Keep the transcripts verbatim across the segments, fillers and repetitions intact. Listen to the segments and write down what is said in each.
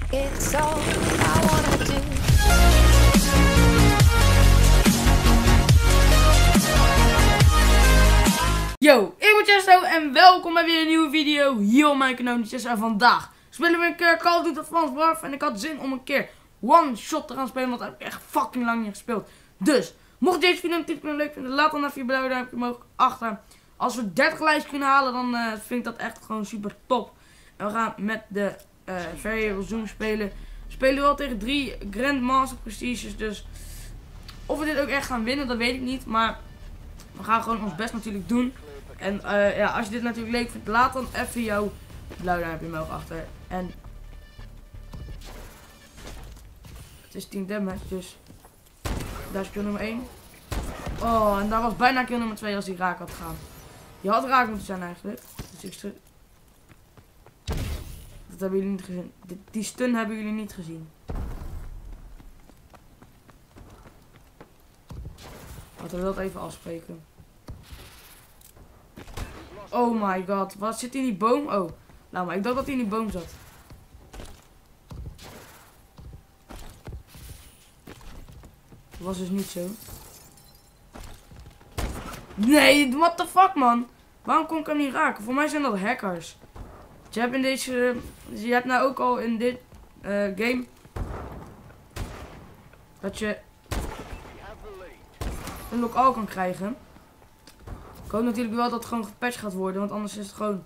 It's all I wanna do. Yo, ik ben Chesto en welkom bij weer een nieuwe video hier op mijn kanaal. En vandaag spelen we een keer Call of Duty Advanced Warfare. En ik had zin om een keer one shot te gaan spelen, want dat heb ik echt fucking lang niet gespeeld. Dus, mocht je deze video natuurlijk leuk vinden, laat dan even je blauwe duimpje omhoog achter. Als we dertig likes kunnen halen, dan uh, vind ik dat echt gewoon super top. En we gaan met de uh, Variable Zoom spelen. We spelen wel tegen drie Grandmaster Prestiges, dus of we dit ook echt gaan winnen, dat weet ik niet. Maar we gaan gewoon ons best natuurlijk doen. En uh, ja, als je dit natuurlijk leuk vindt, laat dan even jouw blauwe duimpje omhoog achter. En het is tien damage, dus daar is kill nummer één. Oh, en daar was bijna kill nummer twee als die raak had gegaan. Die had raak moeten zijn eigenlijk. Dus ik stu Dat hebben jullie niet gezien. Die, die stun hebben jullie niet gezien. Laten we dat even afspreken. Oh my god, wat zit in die boom? Oh, nou maar ik dacht dat hij in die boom zat. Dat was dus niet zo. Nee, what the fuck man? Waarom kon ik hem niet raken? Voor mij zijn dat hackers. Je hebt in deze, uh, je hebt nou ook al in dit uh, game dat je een lock-all kan krijgen. Ik hoop natuurlijk wel dat het gewoon gepatcht gaat worden, want anders is het gewoon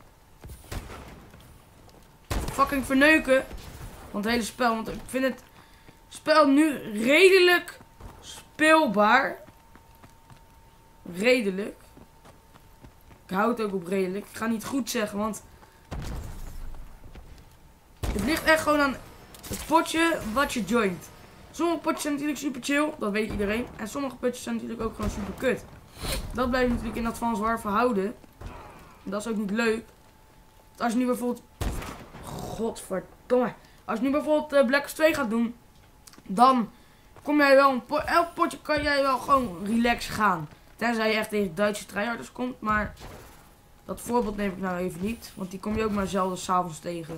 fucking verneuken van het hele spel. Want ik vind het spel nu redelijk speelbaar. Redelijk. Ik hou het ook op redelijk. Ik ga niet goed zeggen, want het ligt echt gewoon aan het potje wat je joint. Sommige potjes zijn natuurlijk super chill, dat weet iedereen. En sommige potjes zijn natuurlijk ook gewoon super kut. Dat blijft natuurlijk in Advanced Warfare houden. En dat is ook niet leuk. Als je nu bijvoorbeeld... Godverdomme. Als je nu bijvoorbeeld uh, Black Ops twee gaat doen, dan kom jij wel een pot... Elk potje kan jij wel gewoon relaxed gaan. Tenzij je echt tegen Duitse tryharders komt. Maar dat voorbeeld neem ik nou even niet. Want die kom je ook maar zelden s'avonds tegen.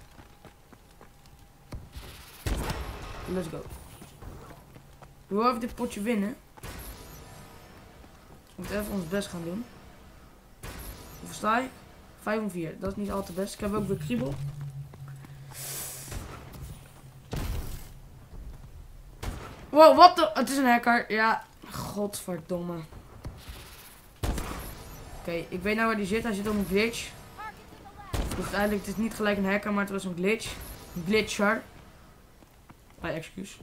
Let's go. We willen even dit potje winnen. We moeten even ons best gaan doen. Hoeveel sta ik? vijf om vier. Dat is niet al te best. Ik heb ook weer kriebel. Wow, wat de... Het is een hacker. Ja. Godverdomme. Oké, okay, ik weet nou waar die zit. Hij zit op een glitch. Dus eigenlijk het is niet gelijk een hacker, maar het was een glitch. Een glitcher. Ah, excuus.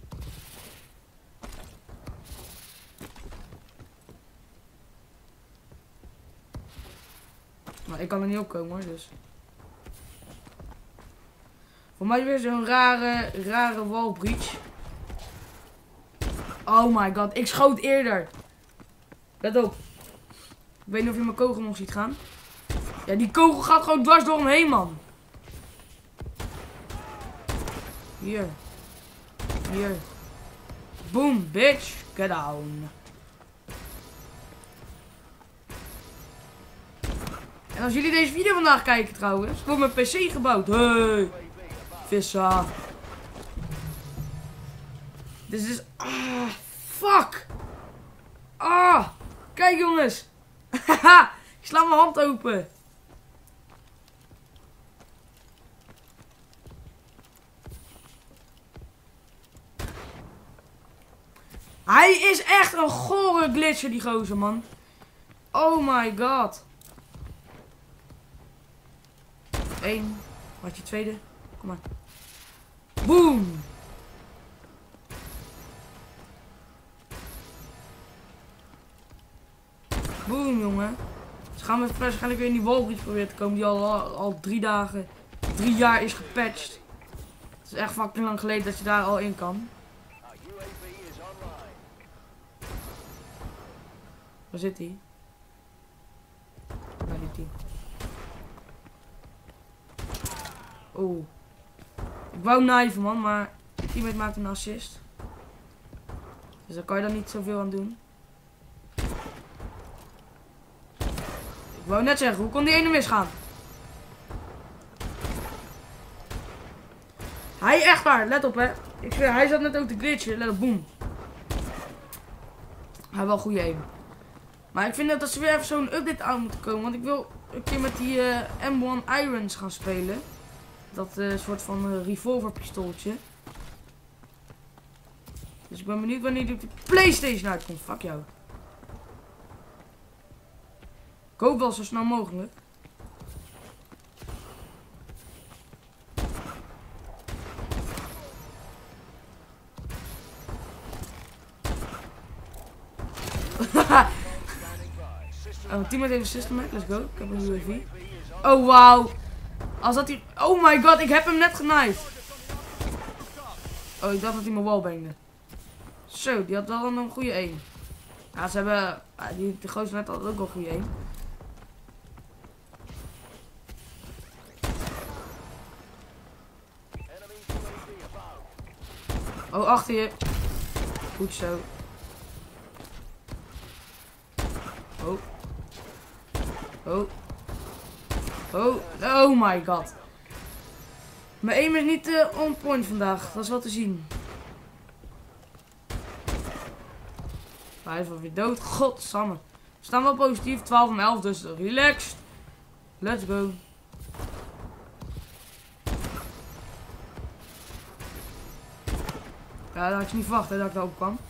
Maar ik kan er niet op komen hoor, dus. Voor mij weer zo'n rare, rare wall breach. Oh my god, ik schoot eerder. Let op. Ik weet niet of je mijn kogel nog ziet gaan. Ja, die kogel gaat gewoon dwars door hem heen, man. Hier. Hier. Boom, bitch. Get down. En als jullie deze video vandaag kijken trouwens, wordt mijn P C gebouwd. Hey. Vissa. Dit is... Ah, fuck. Ah. Kijk jongens. Haha. Ik sla mijn hand open. Hij is echt een gore glitcher, die gozer, man. Oh my god. Eén. Wat je tweede? Kom maar. Boom. Boom, jongen. Dus gaan we waarschijnlijk weer in die wallbreach proberen te komen. Die al, al, al drie dagen, drie jaar is gepatcht. Het is echt fucking lang geleden dat je daar al in kan. Waar zit hij? Waar zit hij? Oeh. Ik wou kniven man, maar de teammate maakt een assist. Dus daar kan je dan niet zoveel aan doen. Ik wou net zeggen, hoe kon die ene misgaan? Hij echt waar, let op hè. Ik zweer, hij zat net ook te glitchen. Let op, boom. Hij heeft wel goede aim. Maar ik vind dat ze weer even zo'n update aan moeten komen. Want ik wil een keer met die uh, M one Irons gaan spelen. Dat uh, soort van uh, revolver pistooltje. Dus ik ben benieuwd wanneer die op de PlayStation uitkomt. Fuck jou. Ik hoop wel zo snel mogelijk. Oh, teammate heeft een system hack. Let's go. Ik heb een U A V. Oh, wauw. Als dat hij... Oh my god, ik heb hem net genaaid. Oh, ik dacht dat hij mijn wall bangde. Zo, die had wel een goede aim. Ja, ze hebben... Ja, die, de gozer net had ook wel een goede aim. Oh, achter je. Goed zo. Oh. Oh. Oh. Oh my god. Mijn aim is niet uh, on point vandaag. Dat is wel te zien. Hij is wel weer dood. Godsamme. We staan wel positief. twaalf om elf. Dus relaxed. Let's go. Ja, dat had ik niet verwacht hè, dat ik daarop kwam.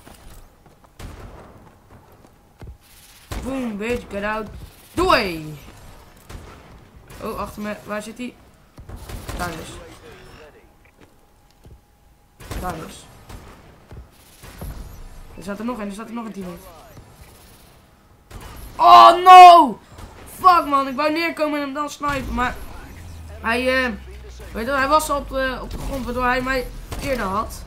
Boom, bitch, get out. Doei! Oh, achter me. Waar zit hij? Daar is. Daar is. Er staat er nog een, er staat er nog een teammate. Oh no! Fuck man, ik wou neerkomen en hem dan snipen, maar hij, uh, weet je, hij was op de, op de grond waardoor hij mij eerder had.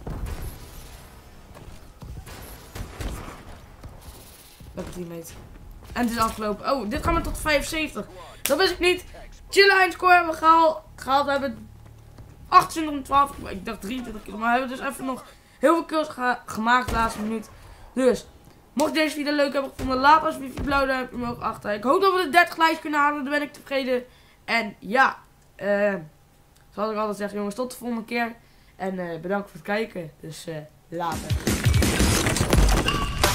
Lekker teammate. En het is afgelopen. Oh, dit gaat maar tot vijfenzeventig. Dat wist ik niet. Chill eindscore hebben we gehaald. gehaald. We hebben achtentwintig om twaalf. Ik dacht drieëntwintig kills. Maar we hebben dus even nog heel veel kills ge gemaakt de laatste minuut. Dus, mocht je deze video leuk hebben gevonden, laat alsjeblieft een blauw duimpje omhoog achter. Ik hoop dat we de dertig likes kunnen halen. Dan ben ik tevreden. En ja, uh, zoals ik altijd zeg jongens, tot de volgende keer. En uh, bedankt voor het kijken. Dus uh, later.